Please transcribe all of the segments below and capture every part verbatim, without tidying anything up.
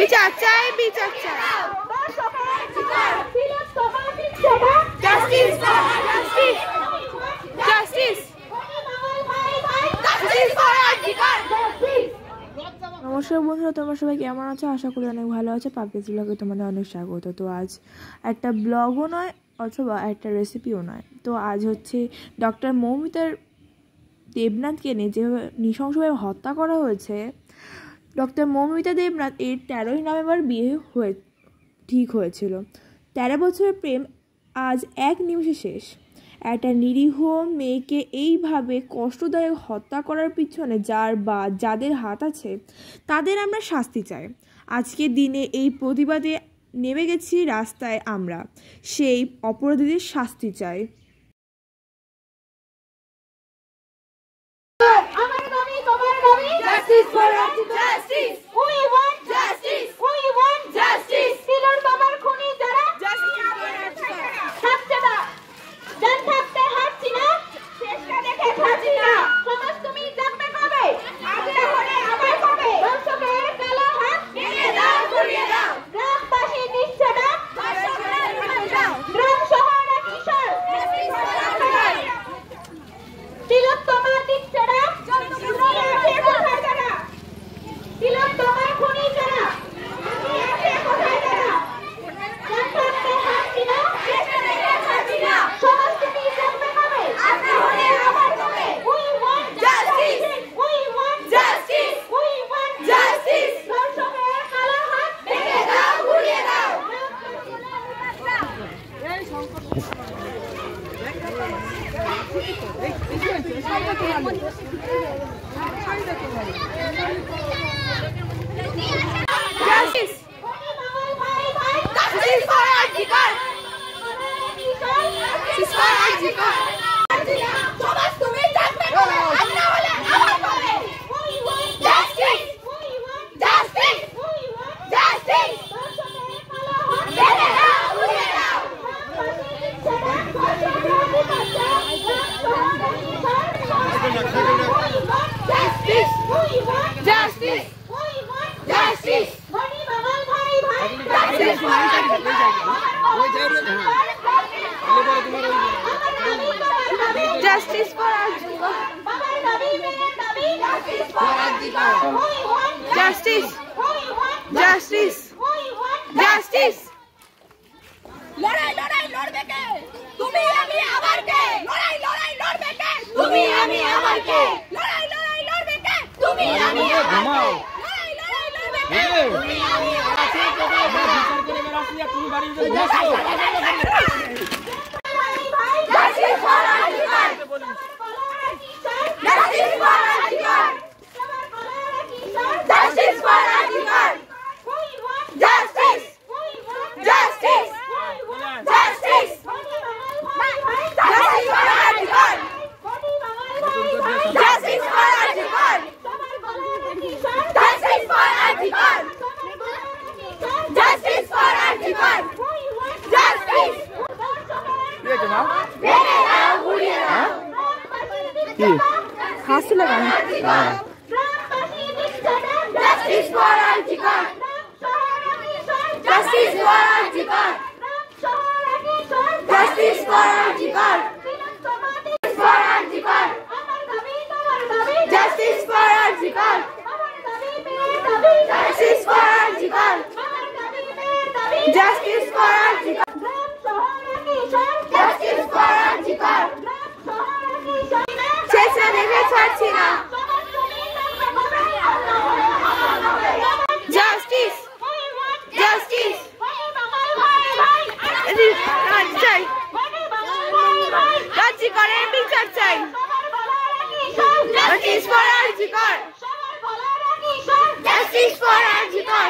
বিচার চাই, বিচার চাই। Justice, justice, justice. নমস্কার বন্ধুরা, তোমরা সবাই কেমন আছো? আশা করি অনেক ভালো আছো। পাপিস ব্লগে তোমাদের অনেক স্বাগত। তো আজ একটা ব্লগও নয় অথবা একটা রেসিপিও নয়, তো আজ হচ্ছে ডক্টর মৌমিতার দেবনাথকে নিয়ে যেভাবে নৃশংসভাবে হত্যা করা হয়েছে। ডক্টর মৌমিতা দেবনাথ এর তেরোই নভেম্বর বিয়ে হয়ে ঠিক হয়েছিল। তেরো বছরের প্রেম আজ এক নিমিষে শেষ। একটা নিরীহ মেয়েকে এইভাবে কষ্টদায়ক হত্যা করার পিছনে যার বা যাদের হাত আছে তাদের আমরা শাস্তি চাই। আজকের দিনে এই প্রতিবাদে নেমে গেছি রাস্তায়। আমরা সেই অপরাধীদের শাস্তি চাই। Justice for justice. We want justice. We want justice. Silor tomar khuni jara justice থাকছে না, জান থাকতে হাঁটছি না, চেষ্টা দেখে থাকছি না। সমাজ তুমি জানবে কবে? আজ না হলে আবার কবে? দর্শকের কালো হাত ভেঙে দাও, ঘুরিয়ে দাও। গ্রামবাসী দিচ্ছে না, গ্রাম শহর কিশোর তিলক তোমার দিচ্ছে না, কোথায় যারা? তিলক তোমার খুনি যারা? কোথায় যারা? সমাজ তুমি জানবে কবে? আজকে হলে আবার কবে? We want justice. We want justice. We want justice. দর্শকের কালো হাত ভেঙে দাও, ঘুরিয়ে দাও। Justice. Justice for Arjikar. Justice for Arjikar. সমাজ তুমি জানবে কবে? আজ না হলে আবার কবে? Justice. Justice. Justice. ভেঙে দাও, ঘুরিয়ে দাও। Justice. Justice. Justice. Justice for Arjikar. Justice. Justice. Justice. লড়াই লড়াই লড়বে কে? তুমি আমি আবার কে? লড়াই লড়াই লড়বে কে? তুমি আমি আবার কে? লড়াই লড়াই লড়বে কে? তুমি আমি আবার কে? লড়াই লড়াই লড়বে কে? তুমি আমি আবার কে? Justice for Arjikar. Justice for Arjikar. Justice for Arjikar. Justice. Justice. Justice. Justice for Arjikar. Justice for Arjikar. Justice for Arjikar. Justice for Arjikar. Justice. ভেঙে দাও, ঘুরিয়ে দাও। কি হাসি লাগান? Justice for Arjikar. Justice for Arjikar. Justice for Arjikar. For Arjikar. Justice for Arjikar. Justice for Arjikar. Justice for Arjikar. Justice for Arjikar. চেষ্টা দেখে ছাড়ছি না। Justice. Justice. চাই, Arjikaরের বিচার চাই। Justice for Arjikar. Justice for Arjikar.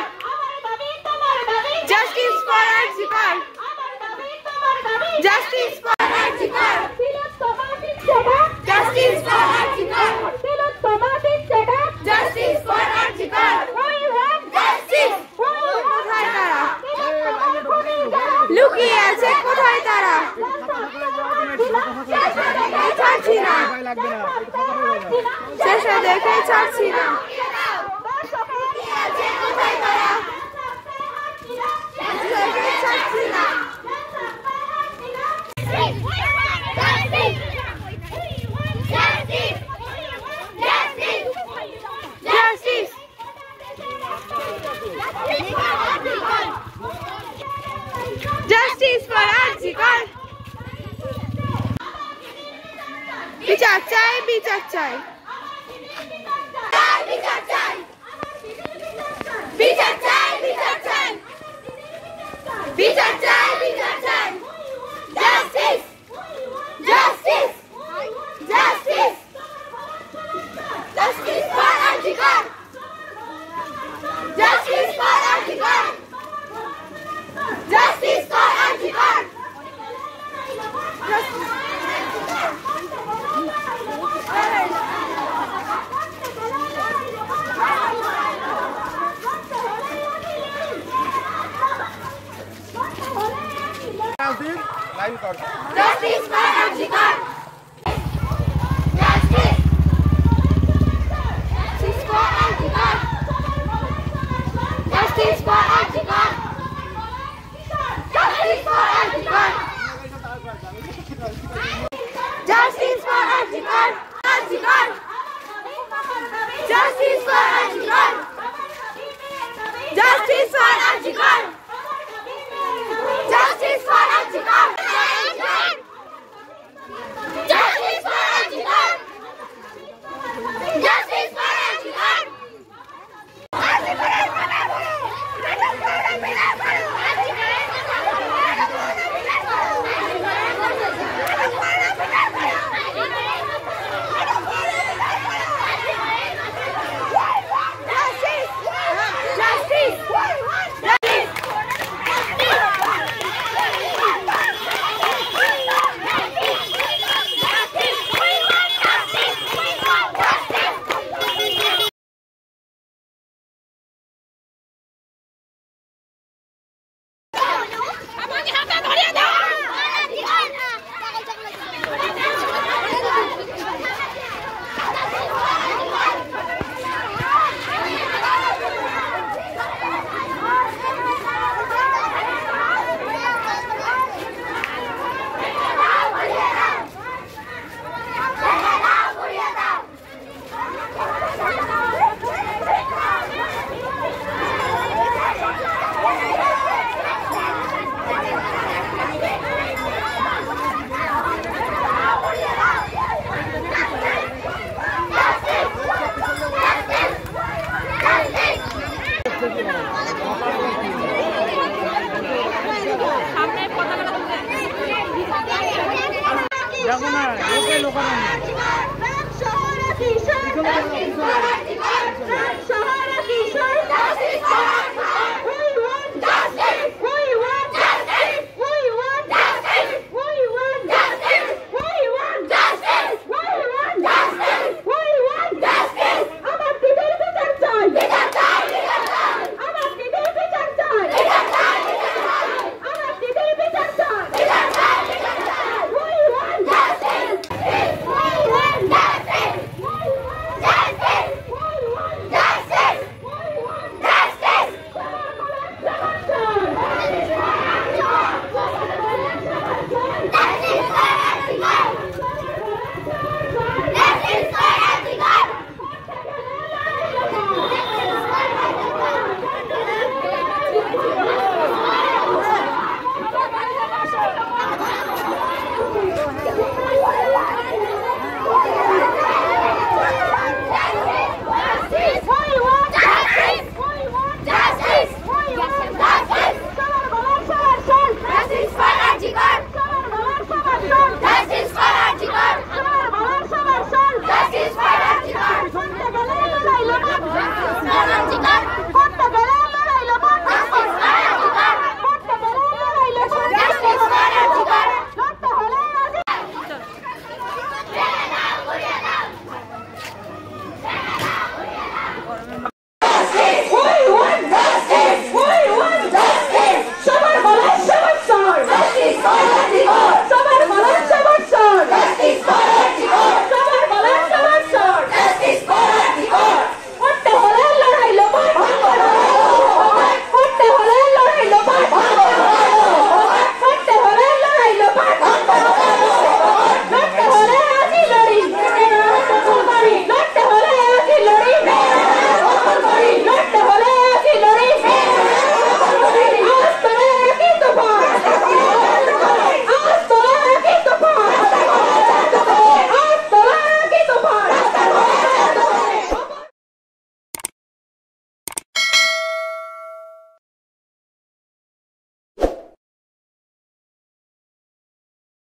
Justice for Arjikar. Justice for Arjikar. Justice for Arjikar. Justice for Arjikar. Justice. কোথায় তারা? লুকিয়ে আছে কোথায় তারা? ছাড়ছি না, শেষে দেখে ছাড়ছি না। কোথায় তারা? বিচার চাই। বিচার চাই, বিচার চাই, বিচার চাই, বিচার চাই, বিচার চাই, justice, justice, justice, justice for RG Kar, justice for RG Kar, justice for RG Kar. Line কর Justice for Arjikar! Justice! Justice for Arjikar! Justice for Arjikar! Justice for Arjikar! Justice for Arjikar! Arjikar! Justice for Arjikar! Justice for Arjikar! Justice for Arjikar! Justice for Arjikar! Justice